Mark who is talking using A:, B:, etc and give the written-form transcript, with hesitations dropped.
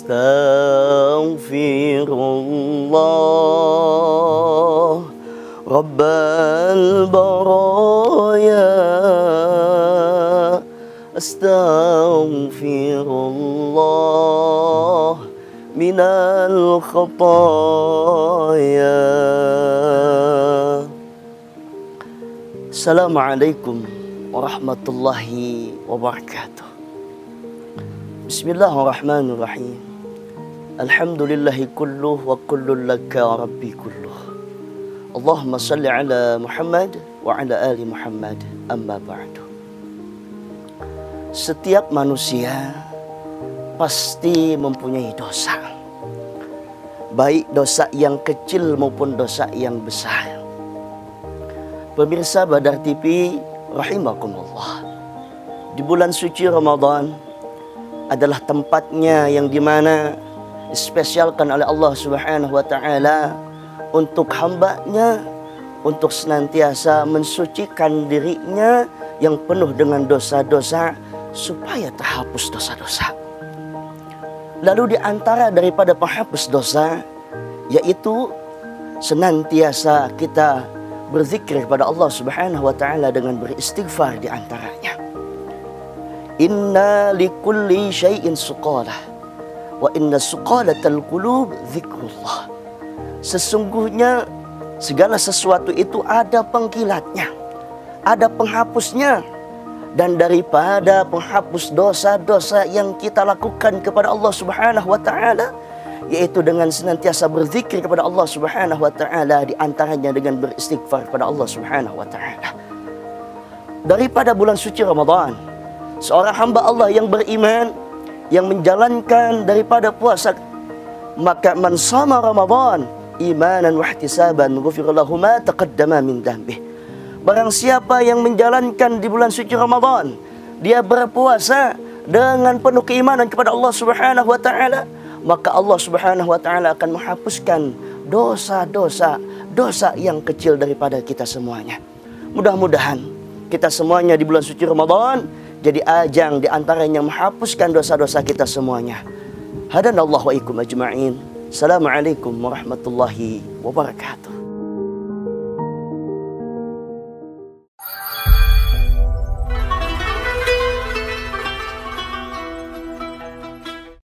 A: Astaghfirullah Rabbal baraya. Astaghfirullah minal khataya. Assalamualaikum warahmatullahi wabarakatuh. Bismillahirrahmanirrahim. Alhamdulillahi kulluh wa kullu laka rabbi kulluh. Allahumma salli ala Muhammad wa ala ali Muhammad. Amma ba'du. Setiap manusia pasti mempunyai dosa, baik dosa yang kecil maupun dosa yang besar. Pemirsa Badar TV rahimakumullah, di bulan suci Ramadan adalah tempatnya yang dimana dispesialkan oleh Allah Subhanahu wa Ta'ala untuk hambanya untuk senantiasa mensucikan dirinya yang penuh dengan dosa-dosa supaya terhapus dosa-dosa. Lalu di antara daripada penghapus dosa yaitu senantiasa kita berzikir kepada Allah Subhanahu wa Ta'ala dengan beristighfar di antaranya. Inna likulli syai'in suqalah wa inna suqalatal qulub zikrullah. Sesungguhnya segala sesuatu itu ada pengkilatnya, ada penghapusnya. Dan daripada penghapus dosa-dosa yang kita lakukan kepada Allah Subhanahu wa Ta'ala, yaitu dengan senantiasa berzikir kepada Allah Subhanahu wa Ta'ala, di antaranya dengan beristighfar kepada Allah Subhanahu wa Ta'ala. Daripada bulan suci Ramadan, seorang hamba Allah yang beriman, yang menjalankan daripada puasa, maka man shama Ramadan imanan wa ihtisaban ghufira lahu ma taqaddama min dhanbihi. Barang siapa yang menjalankan di bulan suci Ramadan, dia berpuasa dengan penuh keimanan kepada Allah Subhanahu wa Ta'ala, maka Allah Subhanahu wa Ta'ala akan menghapuskan dosa-dosa yang kecil daripada kita semuanya. Mudah-mudahan kita semuanya di bulan suci Ramadan jadi ajang di antaranya menghapuskan dosa-dosa kita semuanya. Hadanallahu wa ikum ajma'in. Assalamualaikum warahmatullahi wabarakatuh.